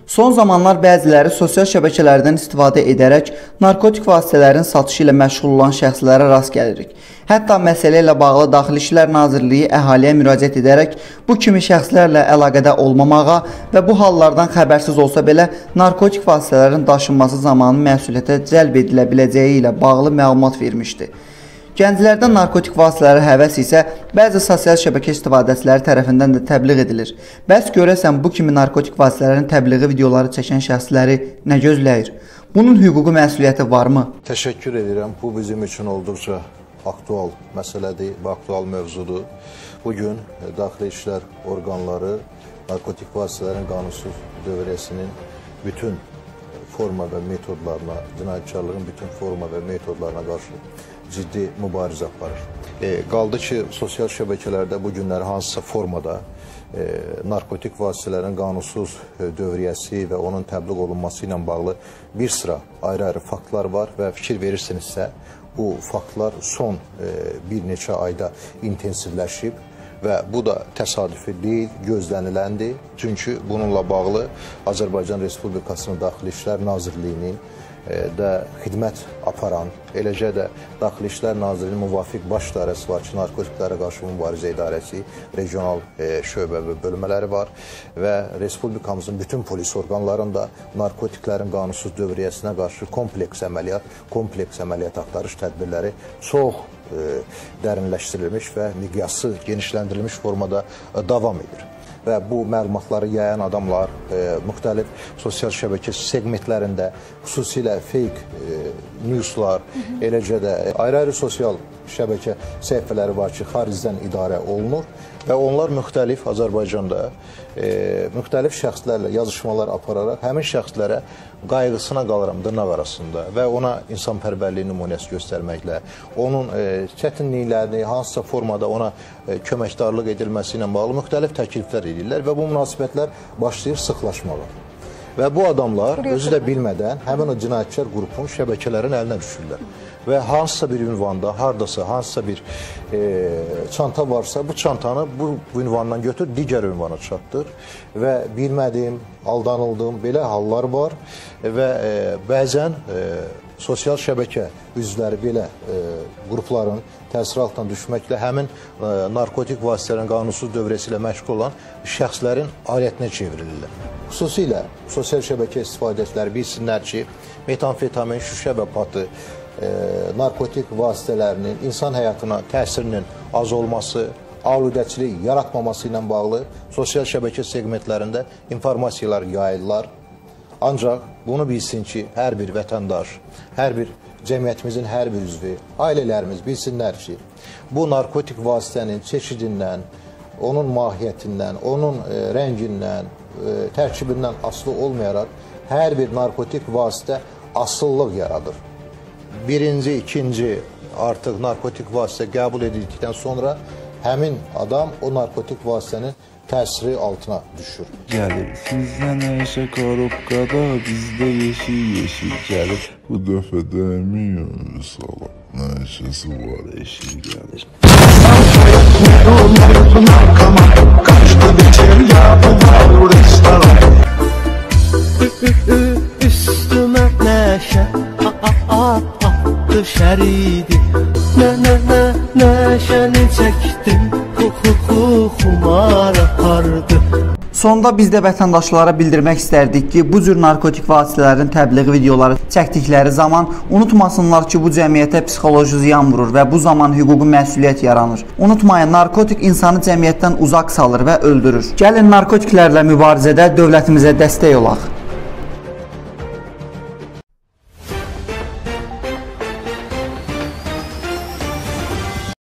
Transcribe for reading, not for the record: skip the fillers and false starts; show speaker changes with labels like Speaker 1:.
Speaker 1: Son zamanlar bəziləri sosial şəbəkələrdən istifadə edərək narkotik vasitələrin satışı ilə məşğul olan şəxslərə rast gəlirik. Hətta məsələ ilə bağlı Daxili İşlər Nazirliyi əhaliyə müraciət edərək bu kimi şəxslərlə əlaqədə olmamağa və bu hallardan xəbərsiz olsa belə narkotik vasitələrin daşınması zamanı məsuliyyətə cəlb edilə biləcəyi ilə bağlı məlumat vermişdi. Gənclərdən narkotik vasitələrə həvəs isə bəzi sosial şəbəkə istifadəçiləri tərəfindən də təbliğ edilir. Bəs görəsən bu kimi narkotik vasitələrin təbliği videoları çəkən şəxsləri nə gözləyir? Bunun hüquqi məsuliyyəti varmı?
Speaker 2: Təşəkkür edirəm. Bu bizim üçün olduqca aktual məsələdir və aktual mövzudur. Bugün Daxili İşlər orqanları narkotik vasitələrin qanunsuz dövriyyəsinin bütün forma və metodlarına, cinayətkarlığın bütün forma və metodlarına qarşı ciddi mübarizə aparır. Qaldı ki, sosial şəbəkələrdə bu günlər hansısa formada narkotik vasitələrin qanunsuz dövriyyəsi və onun təbliğ olunması ilə bağlı bir sıra ayrı-ayrı faktlar var və fikir verirsinizsə, bu faktlar son bir neçə ayda intensivləşib və bu da təsadüfi deyil, gözləniləndir. Çünki bununla bağlı Azərbaycan Respublikasının Daxili İşlər Nazirliyinin də xidmət aparan, eləcə də Daxili İşlər Nazirliyinin müvafiq baş idarəsi var ki, Narkotiklərə qarşı mübarizə idarəsi, regional şöbə və bölmələri var və Respublikamızın bütün polis orqanlarında narkotiklərin qanunsuz dövriyyəsinə qarşı kompleks əməliyyat axtarış tədbirləri çox dərinləşdirilmiş və miqyası genişləndirilmiş formada davam edir. Və bu məlumatları yayan adamlar müxtəlif sosial şəbəkə segmentlərində, xüsusilə fake newslar, eləcə də ayrı-ayrı sosial şəbəkə səhifələri var ki, xaricdən idarə olunur və onlar müxtəlif Azərbaycanda müxtəlif şəxslərlə yazışmalar apararaq həmin şəxslərə qayğısına qalıram dırnaq arasında və ona insanpərvərliyi nümunəsi göstərməklə, onun çətinliklərini hansısa formada ona köməkdarlıq edilməsi ilə bağlı müxtəlif təkliflər edirlər və bu münasibətlər başlayır sıxlaşmağa. Və bu adamlar özü də bilmədən həmin o cinayətkar qrupun şəbəkələrin əlinə düşürlər. Və hansısa bir ünvanda, haradasa, hansısa bir çanta varsa, bu çantanı bu ünvandan götür, digər ünvana çatdır və bilmədiyim, aldanıldığım belə hallar var və bəzən sosial şəbəkə üzvləri belə qrupların təsir altına düşməklə həmin narkotik vasitələrin qanunsuz dövrəsi ilə məşğul olan şəxslərin alətinə çevrilirlər. Xüsusilə sosial şəbəkə istifadəçiləri bilsinlər ki, metamfetamin, şüşə və patı narkotik vasitələrinin insan həyatına təsirinin az olması, aludəçilik yaratmaması ilə bağlı sosial şəbəkə segmentlərində informasiyalar yayırlar. Ancaq bunu bilsin ki, hər bir vətəndaş, hər bir cəmiyyətimizin hər bir üzvü, ailələrimiz bilsinlər ki, bu narkotik vasitənin çeşidindən, onun mahiyyətindən, onun rəngindən, tərkibindən asılı olmayaraq hər bir narkotik vasitə asıllıq yaradır. Birinci, ikinci artıq narkotik vasitə qəbul edildikdən sonra həmin adam o narkotik vasitənin təsiri altına düşür.
Speaker 3: Gəlir sizdən əşə korobkada, bizdə yeşil gəlir. Bu dəfə dəmiyor salam, nəşəsi var eşil gəlir. Kaçtı biçim ya bu var restoran. Üstümə nəşə attı şəridi. Nəşəni çəkdim, xumar apardı.
Speaker 1: Sonda biz də vətəndaşlara bildirmək istərdik ki, bu cür narkotik vasitələrin təbliği videoları çəkdikləri zaman unutmasınlar ki, bu cəmiyyətə psixoloji ziyan vurur və bu zaman hüquqi məsuliyyət yaranır. Unutmayın, narkotik insanı cəmiyyətdən uzaq salır və öldürür. Gəlin narkotiklərlə mübarizədə dövlətimizə dəstək olaq.